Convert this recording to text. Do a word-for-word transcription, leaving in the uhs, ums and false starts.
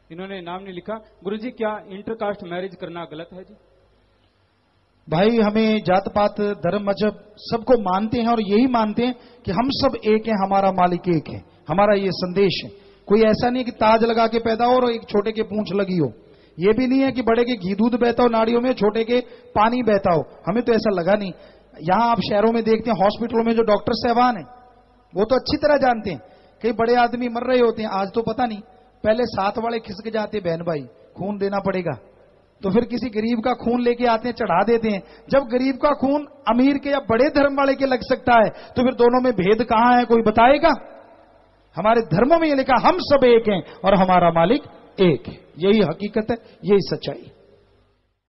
इन्होंने नाम नहीं लिखा। गुरुजी क्या इंटरकास्ट मैरिज करना गलत है जी? भाई हमें जात पात धर्म मजहब सबको मानते हैं और यही मानते हैं कि हम सब एक हैं, हमारा मालिक एक है, हमारा ये संदेश है। कोई ऐसा नहीं है कि ताज लगा के पैदा हो और एक छोटे के पूंछ लगी हो। ये भी नहीं है कि बड़े के घी दूध बहता हो नाड़ियों में, छोटे के पानी बहता हो। हमें तो ऐसा लगा नहीं। यहां आप शहरों में देखते हैं, हॉस्पिटलों में जो डॉक्टर साहबान हैं वो तो अच्छी तरह जानते हैं कई बड़े आदमी मर रहे होते हैं, आज तो पता नहीं, पहले साथ वाले खिसक जाते, बहन भाई खून देना पड़ेगा, तो फिर किसी गरीब का खून लेके आते हैं, चढ़ा देते हैं। जब गरीब का खून अमीर के या बड़े धर्म वाले के लग सकता है तो फिर दोनों में भेद कहां है, कोई बताएगा? हमारे धर्मों में यह लिखा हम सब एक हैं और हमारा मालिक एक है। यही हकीकत है, यही सच्चाई।